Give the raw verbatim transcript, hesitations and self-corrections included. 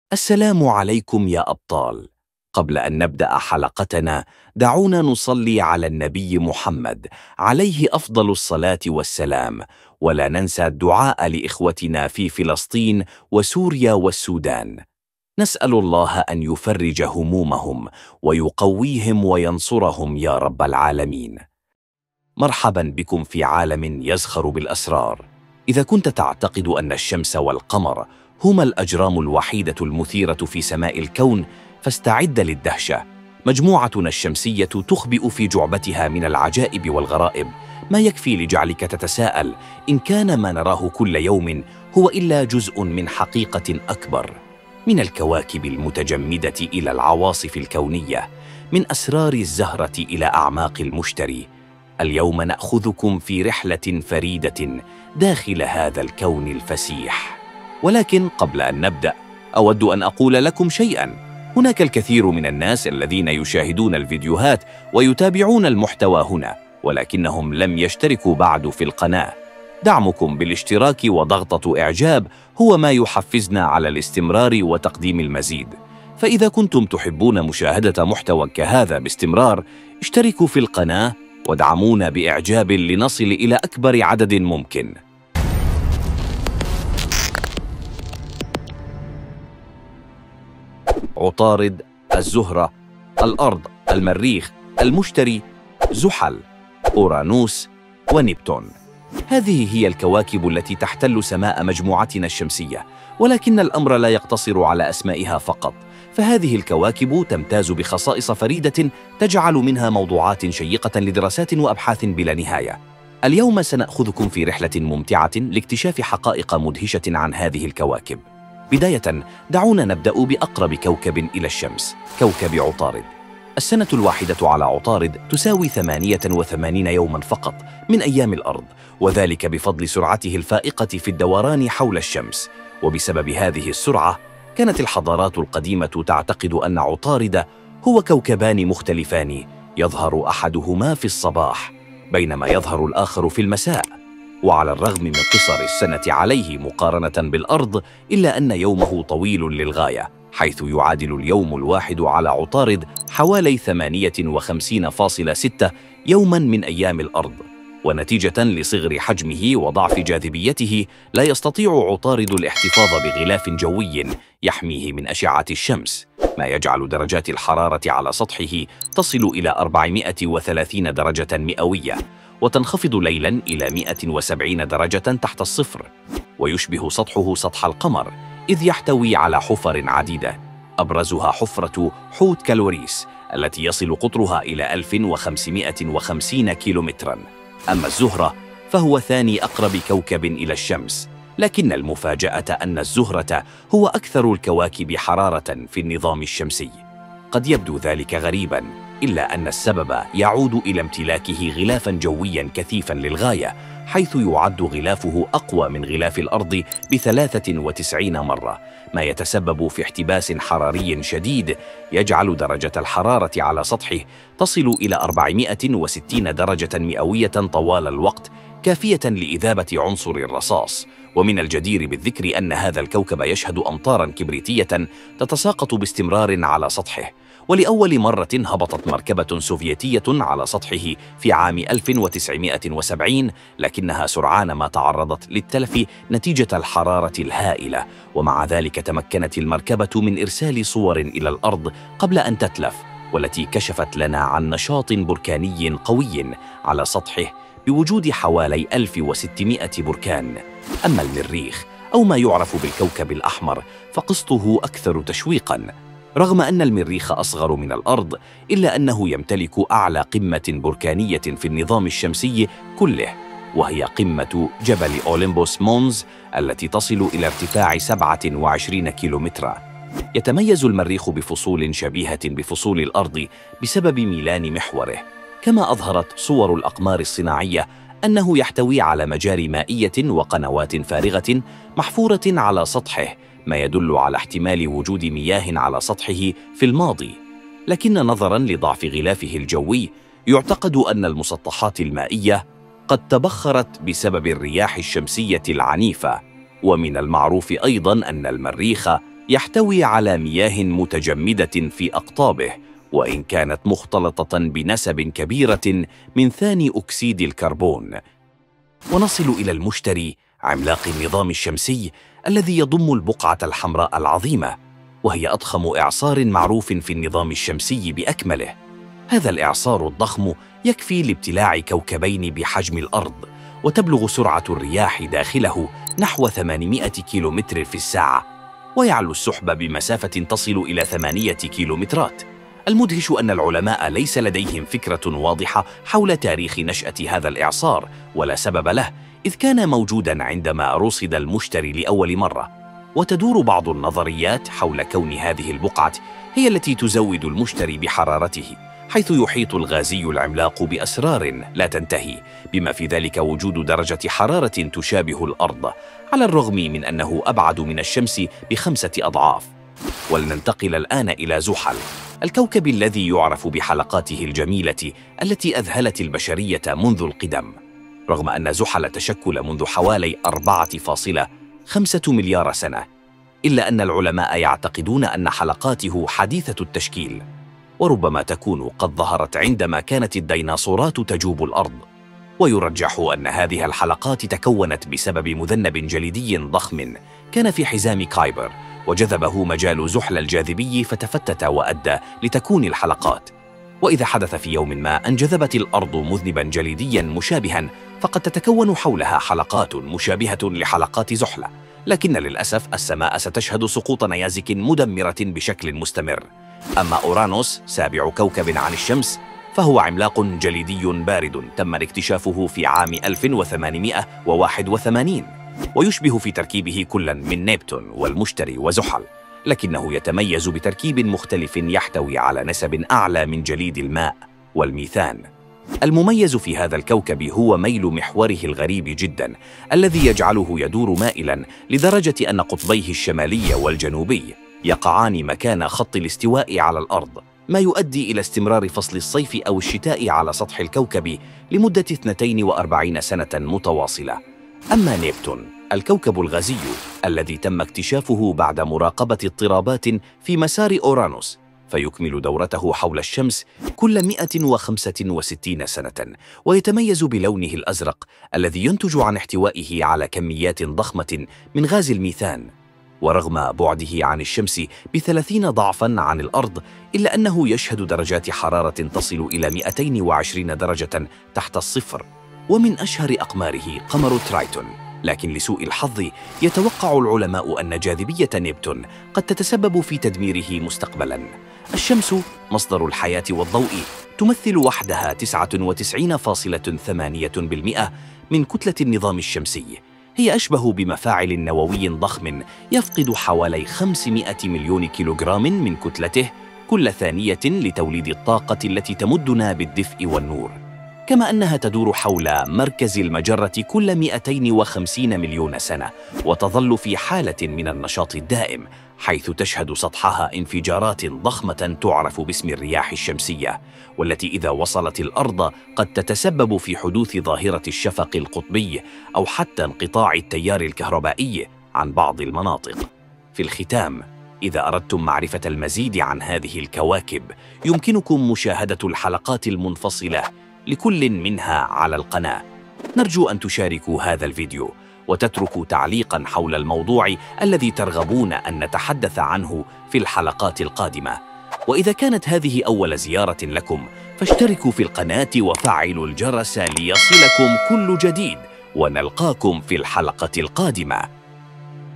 السلام عليكم يا أبطال. قبل أن نبدأ حلقتنا دعونا نصلي على النبي محمد عليه أفضل الصلاة والسلام، ولا ننسى الدعاء لإخوتنا في فلسطين وسوريا والسودان. نسأل الله أن يفرج همومهم ويقويهم وينصرهم يا رب العالمين. مرحبا بكم في عالم يزخر بالأسرار. إذا كنت تعتقد أن الشمس والقمر هما الأجرام الوحيدة المثيرة في سماء الكون، فاستعد للدهشة. مجموعتنا الشمسية تخبئ في جعبتها من العجائب والغرائب ما يكفي لجعلك تتساءل إن كان ما نراه كل يوم هو إلا جزء من حقيقة أكبر. من الكواكب المتجمدة إلى العواصف الكونية، من أسرار الزهرة إلى أعماق المشتري، اليوم نأخذكم في رحلة فريدة داخل هذا الكون الفسيح. ولكن قبل أن نبدأ أود أن أقول لكم شيئاً. هناك الكثير من الناس الذين يشاهدون الفيديوهات ويتابعون المحتوى هنا، ولكنهم لم يشتركوا بعد في القناة. دعمكم بالاشتراك وضغطة إعجاب هو ما يحفزنا على الاستمرار وتقديم المزيد. فإذا كنتم تحبون مشاهدة محتوى كهذا باستمرار، اشتركوا في القناة وادعمونا بإعجاب لنصل إلى أكبر عدد ممكن. عطارد، الزهرة، الأرض، المريخ، المشتري، زحل، أورانوس، ونبتون. هذه هي الكواكب التي تحتل سماء مجموعتنا الشمسية، ولكن الأمر لا يقتصر على أسمائها فقط، فهذه الكواكب تمتاز بخصائص فريدة تجعل منها موضوعات شيقة لدراسات وأبحاث بلا نهاية. اليوم سنأخذكم في رحلة ممتعة لاكتشاف حقائق مدهشة عن هذه الكواكب. بداية دعونا نبدأ بأقرب كوكب إلى الشمس، كوكب عطارد. السنة الواحدة على عطارد تساوي ثمانية وثمانين يوما فقط من أيام الأرض، وذلك بفضل سرعته الفائقة في الدوران حول الشمس. وبسبب هذه السرعة كانت الحضارات القديمة تعتقد أن عطارد هو كوكبان مختلفان، يظهر أحدهما في الصباح بينما يظهر الآخر في المساء. وعلى الرغم من قصر السنة عليه مقارنة بالأرض، إلا أن يومه طويل للغاية، حيث يعادل اليوم الواحد على عطارد حوالي ثمانية وخمسين فاصلة ستة يوما من أيام الأرض. ونتيجة لصغر حجمه وضعف جاذبيته، لا يستطيع عطارد الاحتفاظ بغلاف جوي يحميه من أشعة الشمس، ما يجعل درجات الحرارة على سطحه تصل إلى أربعمائة وثلاثين درجة مئوية، وتنخفض ليلاً إلى مئة وسبعين درجة تحت الصفر. ويشبه سطحه سطح القمر، إذ يحتوي على حفر عديدة، أبرزها حفرة حوت كالوريس التي يصل قطرها إلى ألف وخمسمائة وخمسين كيلومتراً. أما الزهرة فهو ثاني أقرب كوكب إلى الشمس، لكن المفاجأة أن الزهرة هو أكثر الكواكب حرارة في النظام الشمسي. قد يبدو ذلك غريباً، إلا أن السبب يعود إلى امتلاكه غلافاً جوياً كثيفاً للغاية، حيث يعد غلافه أقوى من غلاف الأرض بثلاثة وتسعين مرة، ما يتسبب في احتباس حراري شديد يجعل درجة الحرارة على سطحه تصل إلى أربعمائة وستين درجة مئوية طوال الوقت، كافية لإذابة عنصر الرصاص. ومن الجدير بالذكر أن هذا الكوكب يشهد أمطاراً كبريتية تتساقط باستمرار على سطحه. ولأول مرة هبطت مركبة سوفيتية على سطحه في عام ألف وتسعمائة وسبعين، لكنها سرعان ما تعرضت للتلف نتيجة الحرارة الهائلة، ومع ذلك تمكنت المركبة من إرسال صور إلى الأرض قبل أن تتلف، والتي كشفت لنا عن نشاط بركاني قوي على سطحه بوجود حوالي ألف وستمائة بركان. أما المريخ أو ما يعرف بالكوكب الأحمر فقسطه أكثر تشويقاً. رغم أن المريخ أصغر من الأرض، إلا أنه يمتلك أعلى قمة بركانية في النظام الشمسي كله، وهي قمة جبل أوليمبوس مونز التي تصل إلى ارتفاع سبعة وعشرين كيلومترا. يتميز المريخ بفصول شبيهة بفصول الأرض بسبب ميلان محوره، كما أظهرت صور الأقمار الصناعية أنه يحتوي على مجاري مائية وقنوات فارغة محفورة على سطحه، ما يدل على احتمال وجود مياه على سطحه في الماضي. لكن نظراً لضعف غلافه الجوي، يعتقد أن المسطحات المائية قد تبخرت بسبب الرياح الشمسية العنيفة. ومن المعروف أيضاً أن المريخ يحتوي على مياه متجمدة في أقطابه، وإن كانت مختلطة بنسب كبيرة من ثاني أكسيد الكربون. ونصل إلى المشتري، عملاق النظام الشمسي الذي يضم البقعة الحمراء العظيمة، وهي أضخم إعصار معروف في النظام الشمسي بأكمله. هذا الإعصار الضخم يكفي لابتلاع كوكبين بحجم الأرض، وتبلغ سرعة الرياح داخله نحو ثمانمائة كيلومتر في الساعة، ويعلو السحب بمسافة تصل إلى ثمانية كيلومترات. المدهش أن العلماء ليس لديهم فكرة واضحة حول تاريخ نشأة هذا الإعصار ولا سبب له، إذ كان موجوداً عندما رصد المشتري لأول مرة. وتدور بعض النظريات حول كون هذه البقعة هي التي تزود المشتري بحرارته، حيث يحيط الغازي العملاق بأسرار لا تنتهي، بما في ذلك وجود درجة حرارة تشابه الأرض، على الرغم من أنه أبعد من الشمس بخمسة أضعاف. ولننتقل الآن إلى زحل، الكوكب الذي يعرف بحلقاته الجميلة التي أذهلت البشرية منذ القدم. رغم أن زحل تشكل منذ حوالي أربعة فاصلة خمسة مليار سنة، إلا أن العلماء يعتقدون أن حلقاته حديثة التشكيل، وربما تكون قد ظهرت عندما كانت الديناصورات تجوب الأرض. ويرجح أن هذه الحلقات تكونت بسبب مذنب جليدي ضخم كان في حزام كايبر، وجذبه مجال زحل الجاذبي فتفتت وأدى لتكون الحلقات. وإذا حدث في يوم ما أن جذبت الأرض مذنباً جليدياً مشابهاً، فقد تتكون حولها حلقات مشابهة لحلقات زحل، لكن للأسف السماء ستشهد سقوط نيازك مدمرة بشكل مستمر. أما أورانوس، سابع كوكب عن الشمس، فهو عملاق جليدي بارد تم اكتشافه في عام ألف وثمانمائة وواحد وثمانين، ويشبه في تركيبه كلاً من نبتون والمشتري وزحل، لكنه يتميز بتركيب مختلف يحتوي على نسب أعلى من جليد الماء والميثان. المميز في هذا الكوكب هو ميل محوره الغريب جداً، الذي يجعله يدور مائلاً لدرجة أن قطبيه الشمالي والجنوبي يقعان مكان خط الاستواء على الأرض، ما يؤدي إلى استمرار فصل الصيف أو الشتاء على سطح الكوكب لمدة اثنتين وأربعين سنة متواصلة. أما نبتون، الكوكب الغازي الذي تم اكتشافه بعد مراقبة اضطرابات في مسار أورانوس، فيكمل دورته حول الشمس كل مئة وخمسة وستين سنة، ويتميز بلونه الأزرق الذي ينتج عن احتوائه على كميات ضخمة من غاز الميثان. ورغم بعده عن الشمس بثلاثين ضعفاً عن الأرض، إلا أنه يشهد درجات حرارة تصل إلى مئتين وعشرين درجة تحت الصفر. ومن أشهر أقماره قمر ترايتون، لكن لسوء الحظ يتوقع العلماء أن جاذبية نبتون قد تتسبب في تدميره مستقبلاً. الشمس مصدر الحياة والضوء، تمثل وحدها تسعة وتسعين فاصلة ثمانية بالمئة من كتلة النظام الشمسي. هي أشبه بمفاعل نووي ضخم يفقد حوالي خمسمائة مليون كيلوغرام من كتلته كل ثانية لتوليد الطاقة التي تمدنا بالدفء والنور، كما أنها تدور حول مركز المجرة كل مئتين وخمسين مليون سنة، وتظل في حالة من النشاط الدائم، حيث تشهد سطحها انفجارات ضخمة تعرف باسم الرياح الشمسية، والتي إذا وصلت الأرض قد تتسبب في حدوث ظاهرة الشفق القطبي أو حتى انقطاع التيار الكهربائي عن بعض المناطق. في الختام، إذا أردتم معرفة المزيد عن هذه الكواكب، يمكنكم مشاهدة الحلقات المنفصلة لكل منها على القناة. نرجو أن تشاركوا هذا الفيديو وتتركوا تعليقاً حول الموضوع الذي ترغبون أن نتحدث عنه في الحلقات القادمة. وإذا كانت هذه أول زيارة لكم، فاشتركوا في القناة وفعلوا الجرس ليصلكم كل جديد، ونلقاكم في الحلقة القادمة.